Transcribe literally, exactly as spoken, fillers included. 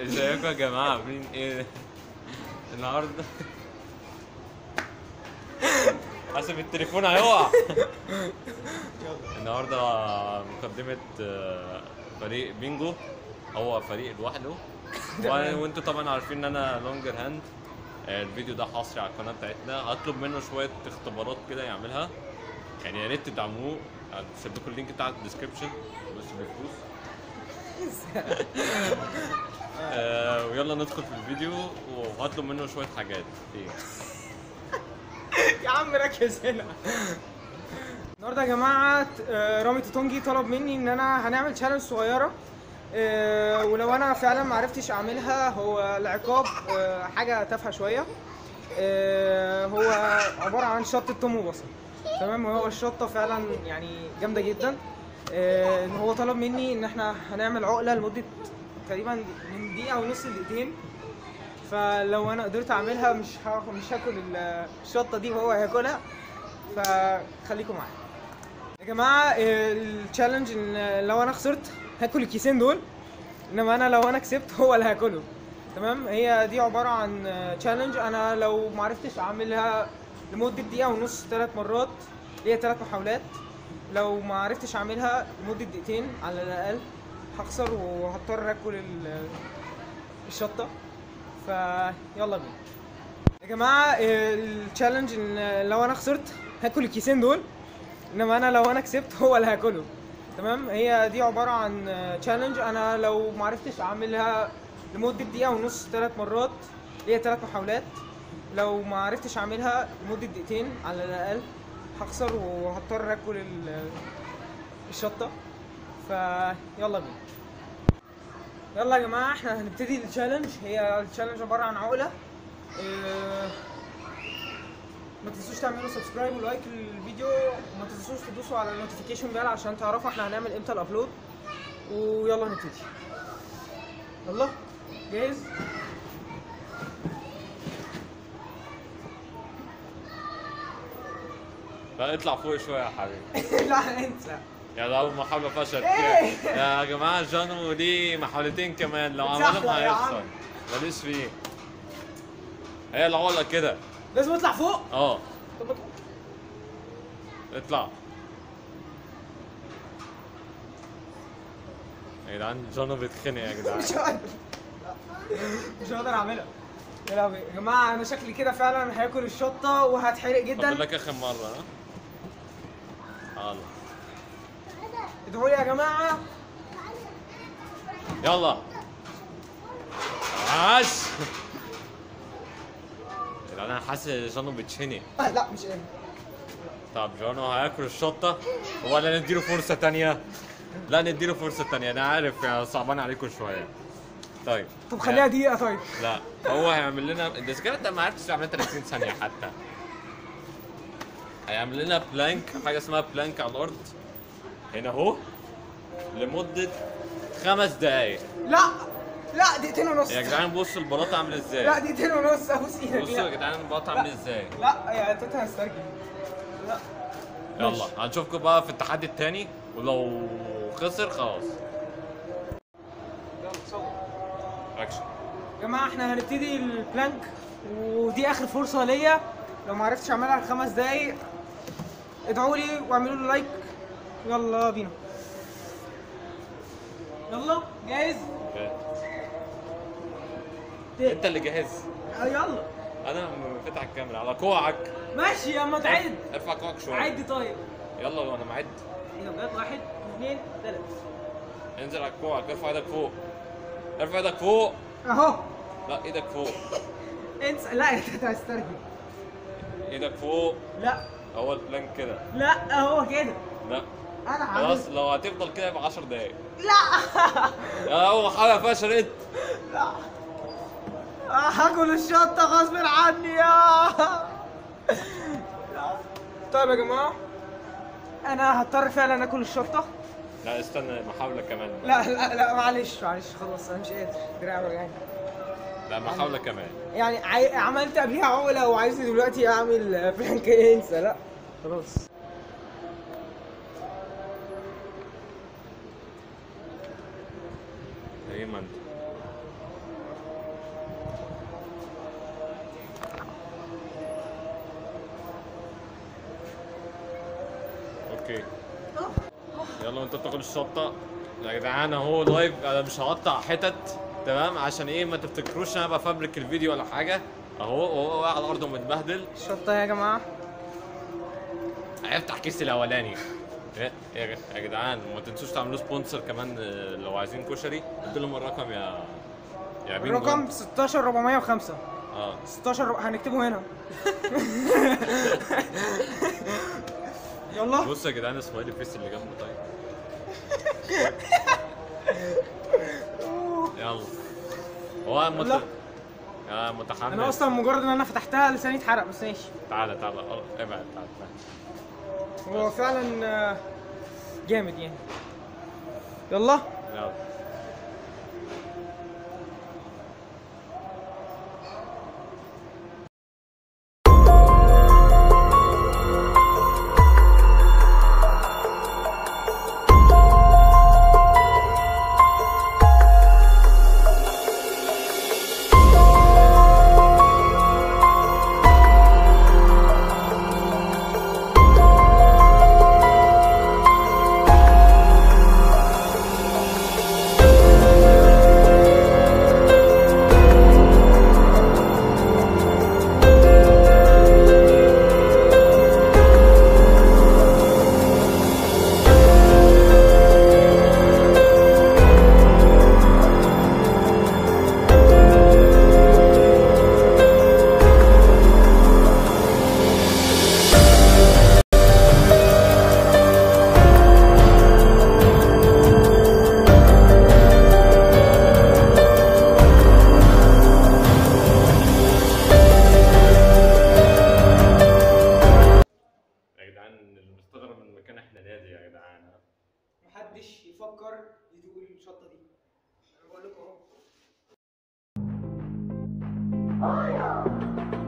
ازيكم يا جماعة عاملين ايه؟ النهارده حسب التليفون هيقع. النهارده مقدمة آه، فريق بينجو، هو فريق لوحده. وأنا- وانتوا طبعا عارفين ان انا لونجر هاند. آه، الفيديو ده حصري على القناة بتاعتنا، هطلب منه شوية اختبارات كده يعملها، يعني يا ريت تدعموه. هسيب لكم اللينك بتاع الديسكربشن بس بفلوس. آه ويلا ندخل في الفيديو وهطلب منه شوية حاجات. ايه يا عم ركز هنا. النهارده يا جماعه آه، رامي توتونجي طلب مني ان انا هنعمل تشالنج صغيره، آه، ولو انا فعلا ما عرفتش اعملها هو العقاب آه، حاجه تافهه شويه. آه، هو عباره عن شطه توم وبصل، تمام. وهو الشطه فعلا يعني جامده جدا. آه، ان هو طلب مني ان احنا هنعمل عقله لمده تقريبا من دقيقه ونص لدقيقتين، فلو انا قدرت اعملها مش هاخد مش هاكل الشطه دي وهو هياكلها، فخليكم معايا يا جماعه. التشالنج ان لو انا خسرت هاكل الكيسين دول، انما انا لو انا كسبت هو اللي هاكله، تمام. هي دي عباره عن تشالنج، انا لو ما عرفتش اعملها لمده دقيقه ونص ثلاث مرات، هي ثلاث محاولات، لو ما عرفتش اعملها لمده دقيقتين على الاقل هخسر وهضطر اكل ال- الشطه. فيلا بينا يا جماعه. التشالنج ان لو انا خسرت هاكل الكيسين دول، انما انا لو انا كسبت هو اللي هاكله، تمام. هي دي عباره عن تشالنج، انا لو ما عرفتش اعملها لمده دقيقه ونص ثلاث مرات، هي ثلاث محاولات، لو ما عرفتش اعملها لمده دقيقتين على الاقل هخسر وهضطر اكل ال- الشطه. فيلا بينا. يلا يا جماعه احنا هنبتدي التشالنج. هي التشالنج عباره عن عقله. آه، ما تنسوش تعملوا سبسكرايب ولايك للفيديو، وما تنسوش تدوسوا على النوتيفيكيشن بيل عشان تعرفوا احنا هنعمل امتى الابلود. ويلا نبتدي. يلا جاهز؟ لا اطلع فوق شوية يا حبيبي. لا انسى. يا ده أول محاولة فشلت. إيه؟ يا جماعة جانو ليه محاولتين كمان، لو بتزحلق عملهم يا هيخسر. عم. ماليش فيه. هي العقلة كده. لازم اطلع فوق. اه طب اطلع. اطلع. يا جدعان جانو بيتخنق يا جدعان. مش هقدر. مش هقدر اعملها. يا لهوي يا جماعه، انا شكلي كده فعلا هاكل الشطه وهتحرق فاضل جدا. لك اخر مرة. ها يلا ادعوا لي يا جماعه. يلا عاش. يا جدعان انا حاسس جانو بيتشنق. آه، لا مش قادر. طب جانو هياكل الشطة ولا نديله فرصة تانية؟ لا نديله فرصة تانية، أنا عارف يا صعبان عليكم شوية. طيب طب خليها دقيقه طيب. لا هو هيعمل لنا ده كده، انت ما عرفتش تعملها ثلاثين ثانية حتى. هيعمل لنا بلانك، حاجة اسمها بلانك على الأرض هنا أهو لمدة خمس دقايق. لا لا دقيقتين ونص. يا جدعان بصوا البلاطة عاملة لا ازاي. دقيقتين ونص ابوس ايدك. بصوا يا لا جدعان البلاطة عاملة ازاي. لا يا توتا هسترجل. لا يلا ماشي. هنشوفكم بقى في التحدي التاني، ولو خسر خلاص. يلا صور. اكشن. يا جماعه احنا هنبتدي البلانك، ودي اخر فرصه ليا، لو ما عرفتش اعملها في خمس دقايق ادعوا لي واعملوا لي لايك. يلا بينا. يلا جاهز؟ انت اللي جاهز. آه، يلا انا فاتح الكاميرا على كوعك. ماشي. اما تعد ارفع كوعك شويه. عد طيب. يلا وانا معد. يلا بجد. واحد اثنين ثلاثة. انزل على كوعك، ارفع ايدك فوق. ارفع ايدك فوق. اهو. لا ايدك فوق. انسى. لا يا تيتا هسترجل. ايدك فوق. لا هو البلان كده. لا اهو كده. لا انا خلاص عامل. لو هتفضل كده يبقى عشر دقايق. لا يا اول محاولة فشلت. لا هاكل الشطة غصب عني يا. طيب يا جماعة أنا هضطر فعلا آكل الشطة. لا استنى محاولة كمان. لا لا لا معلش معلش خلاص أنا مش قادر، دراعي وجعني. لا محاولة كمان. يعني عي... عملت قبليها عقلة وعايز دلوقتي أعمل بلانك. انسى. لا خلاص. زي ما انت. يلا وانت بتاكل الشطه يا جدعان اهو لايف. انا مش هقطع حتت تمام عشان ايه ما تفتكروش انا بفبرك الفيديو ولا حاجه. اهو هو واقع على الارض ومتبهدل. الشطه يا جماعه. هيفتح كيس الاولاني. إيه؟ يا يا جدعان ما تنسوش تعملوا سبونسر كمان آه، لو عايزين كشري ادوا لهم الرقم يا يا بينجو. الرقم ستاشر أربعمية وخمسة. اه ستاشر رب- هنكتبه هنا. يلا بص يا جدعان اسماعيل فيس اللي جنبه طيب. يلا هو مت... يلا. يا متحمس. انا اصلا مجرد ان انا فتحتها لساني اتحرق بس ماشي. تعالى تعالى اه ابعد تعالى. هو فعلا آه، جامد يعني. يلا يلا محدش يفكر يدوق الشطه دي. انا بقول لكم اهو.